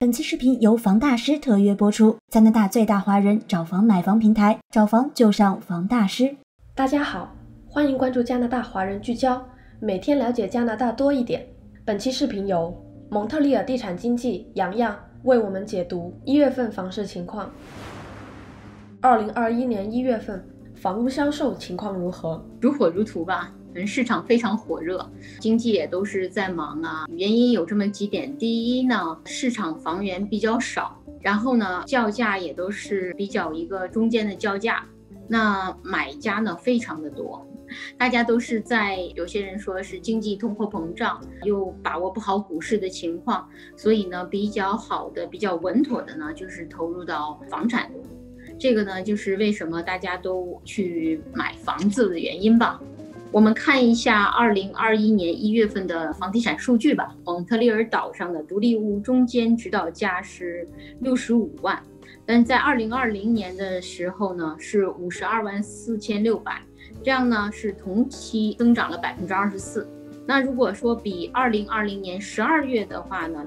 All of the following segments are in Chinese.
本期视频由房大师特约播出，加拿大最大华人找房买房平台，找房就上房大师。 大家好，欢迎关注加拿大华人聚焦，每天了解加拿大多一点。本期视频由蒙特利尔地产经纪洋洋为我们解读1月份房市情况。2021年1月份房屋销售情况如何？ 如火如荼吧。市场非常火热，经济也都是在忙啊。原因有这么几点：第一呢，市场房源比较少，然后呢，叫价也都是比较一个中间的叫价。那买家呢非常的多，大家都是在有些人说是经济通货膨胀，又把握不好股市的情况，所以呢比较好的、比较稳妥的呢就是投入到房产中。这个呢就是为什么大家都去买房子的原因吧。我们看一下2021年1月份的房地产数据吧。蒙特利尔岛上的独立屋中间指导价是65万，但在2020年的时候呢是524600，这样呢是同期增长了24%。那如果说比2020年12月的话呢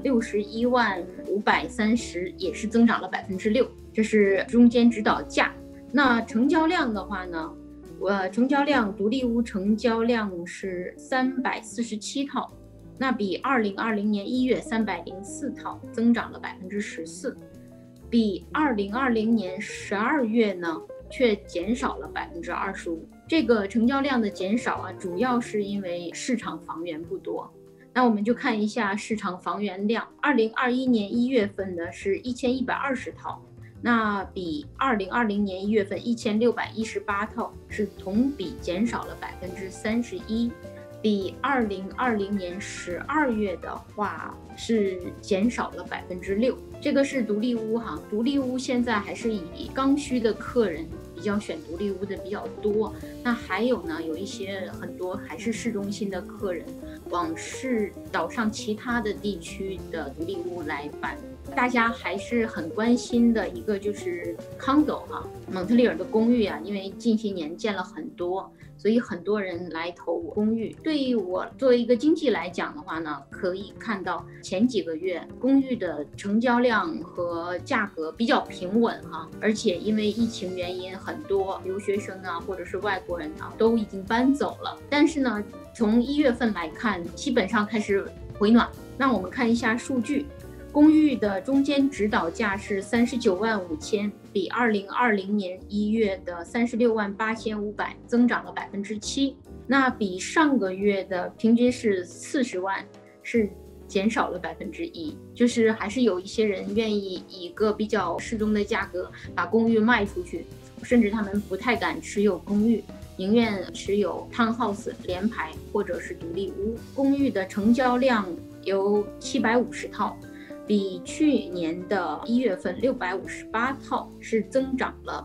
，61万530也是增长了6%，这是中间指导价。那成交量的话呢，成交量独立屋成交量是347套，那比2020年1月304套增长了14%，比2020年12月呢却减少了25%。这个成交量的减少啊，主要是因为市场房源不多。那我们就看一下市场房源量，2021年1月份的是1120套。那比2020年1月份1618套是同比减少了31%，比2020年12月的话是减少了6%。这个是独立屋哈，独立屋现在还是以刚需的客人比较选独立屋的比较多。那还有呢，有一些很多还是市中心的客人往岛上其他的地区的独立屋来搬。大家还是很关心的一个就是 condo 哈，蒙特利尔的公寓啊，因为近些年建了很多，所以很多人来投公寓。对于我作为一个经纪来讲的话呢，可以看到前几个月公寓的成交量和价格比较平稳哈，而且因为疫情原因，很多留学生啊或者是外国人啊都已经搬走了。但是呢，从1月份来看，基本上开始回暖。那我们看一下数据。公寓的中间指导价是395000，比2020年1月的368500增长了7%。那比上个月的平均是40万，是减少了1%。就是还是有一些人愿意以一个比较适中的价格把公寓卖出去，甚至他们不太敢持有公寓，宁愿持有 townhouse 联排或者是独立屋。公寓的成交量有750套。比去年的1月份658套是增长了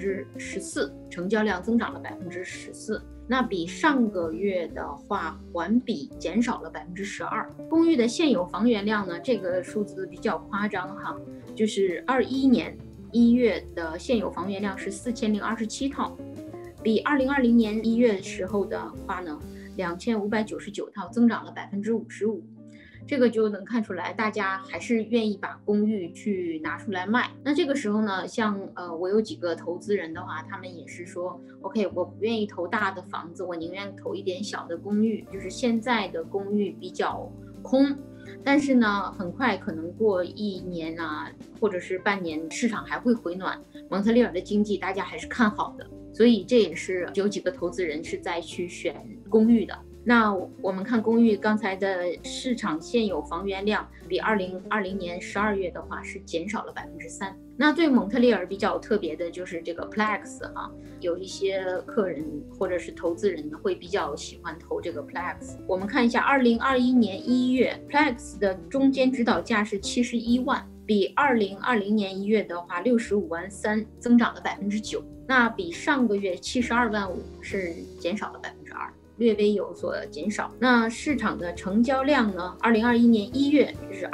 14%，成交量增长了14%。那比上个月的话环比减少了12%。公寓的现有房源量呢，这个数字比较夸张哈，就是21年1月的现有房源量是4027套，比2020年1月时候的话呢2599套增长了55%。这个就能看出来，大家还是愿意把公寓去拿出来卖。那这个时候呢，像我有几个投资人的话，他们也是说 OK， 我不愿意投大的房子，我宁愿投一点小的公寓。就是现在的公寓比较空，但是呢很快可能过1年啊或者是半年，市场还会回暖。蒙特利尔的经济大家还是看好的，所以这也是有几个投资人是在去选公寓的。那我们看公寓刚才的市场现有房源量比2020年12月的话是减少了3%。那对蒙特利尔比较特别的就是这个 Plex 哈，有一些客人或者是投资人会比较喜欢投这个 Plex。我们看一下2021年1月 Plex 的中间指导价是71万，比2020年1月的话65万3增长了9%。那比上个月72万5是减少了2%。略微有所减少。那市场的成交量呢？2021年1月是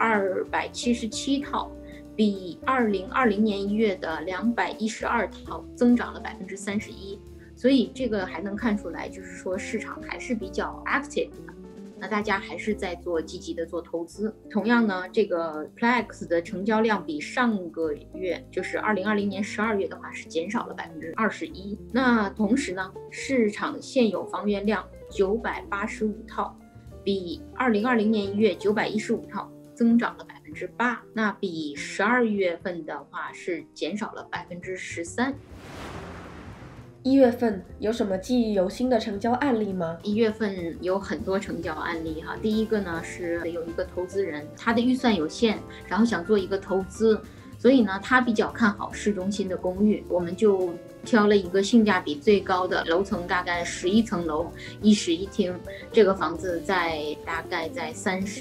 277套，比2020年1月的212套增长了31%。所以这个还能看出来，就是说市场还是比较 active 的。 那大家还是在积极的做投资。同样呢，这个 Plex 的成交量比上个月，就是2020年12月的话是减少了21%。那同时呢，市场现有房源量985套，比2020年1月915套增长了8%，那比12月份的话是减少了13%。 1月份有什么记忆犹新的成交案例吗 ？1月份有很多成交案例哈。第一个呢是有一个投资人，他的预算有限，然后想做一个投资，所以呢他比较看好市中心的公寓，我们就挑了一个性价比最高的楼层，大概11层楼，1室1厅，这个房子大概在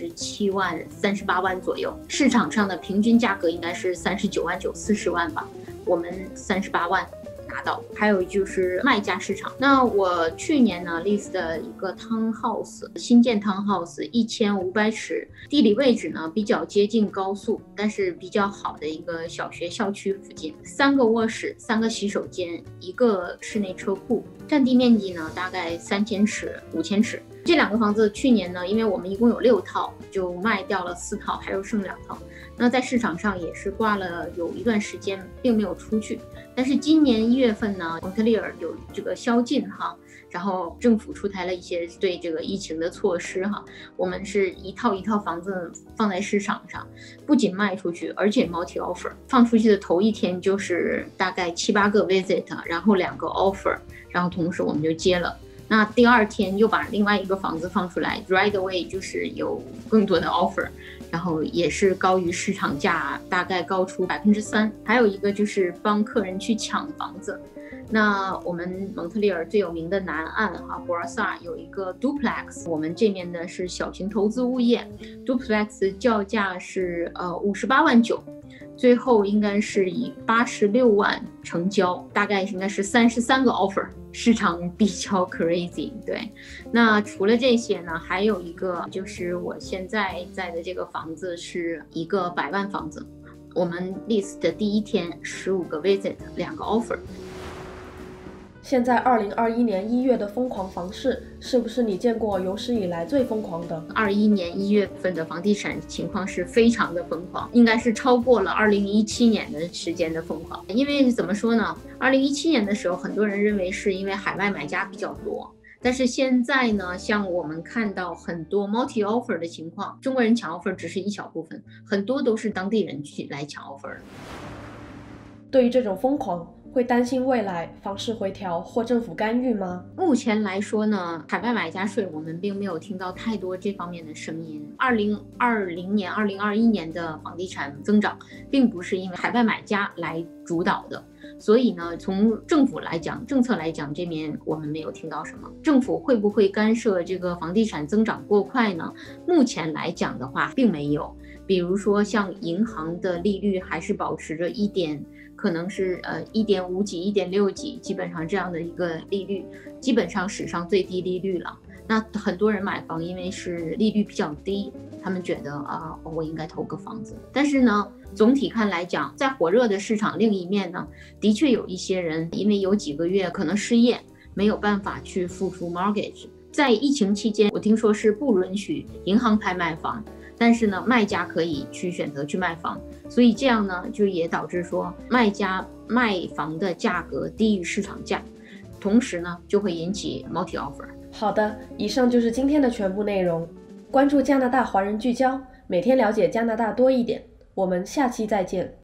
37万、38万左右，市场上的平均价格应该是39万9、40万吧，我们38万拿到。还有就是卖家市场，那我去年呢 list 的一个 townhouse， 新建 townhouse 1500尺，地理位置呢比较接近高速，但是比较好的一个小学校区附近，3个卧室，3个洗手间，1个室内车库，占地面积呢大概3000尺、5000尺。这2个房子去年呢，因为我们一共有6套，就卖掉了4套，还有剩2套。那在市场上也是挂了有一段时间，并没有出去。但是今年1月份呢，蒙特利尔有这个宵禁哈，然后政府出台了一些对这个疫情的措施哈，我们是一套一套房子放在市场上，不仅卖出去，而且 multi offer， 放出去的头1天就是大概7、8个 visit， 然后2个 offer， 然后同时我们就接了。那第2天又把另外一个房子放出来 right away， 就是有更多的 offer， 然后也是高于市场价，大概高出3%。还有一个就是帮客人去抢房子。那我们蒙特利尔最有名的南岸哈，博尔萨有一个 duplex， 我们这面的是小型投资物业 ，duplex 叫价是58万9。最后应该是以86万成交，大概应该是33个 offer， 市场比较 crazy。对，那除了这些呢，还有一个就是我现在在的这个房子是一个100万房子，我们 list 的第1天15个 visit， 2个 offer。 现在2021年1月的疯狂房市，是不是你见过有史以来最疯狂的 ？21年1月份的房地产情况是非常的疯狂，应该是超过了2017年的时间的疯狂。因为怎么说呢，2017年的时候，很多人认为是因为海外买家比较多。但是现在呢，像我们看到很多 multi offer 的情况，中国人抢 offer 只是一小部分，很多都是当地人去来抢 offer。 对于这种疯狂，会担心未来房市回调或政府干预吗？ 目前来说呢，海外买家税我们并没有听到太多这方面的声音。2020年、2021年的房地产增长，并不是因为海外买家来主导的。所以呢，从政府来讲，政策来讲，这面我们没有听到什么。政府会不会干涉这个房地产增长过快呢？目前来讲的话，并没有。比如说像银行的利率还是保持着可能是1.5几、1.6几，基本上这样的一个利率，基本上史上最低利率了。那很多人买房，因为是利率比较低，他们觉得我应该投个房子。但是呢，总体看来讲，在火热的市场另一面呢，的确有一些人因为有几个月可能失业，没有办法去付出 mortgage。在疫情期间，我听说是不允许银行拍卖房，但是呢，卖家可以去选择去卖房，所以这样呢，就也导致说卖家卖房的价格低于市场价，同时呢，就会引起 multi offer。 好的，以上就是今天的全部内容。关注加拿大华人聚焦，每天了解加拿大多一点。我们下期再见。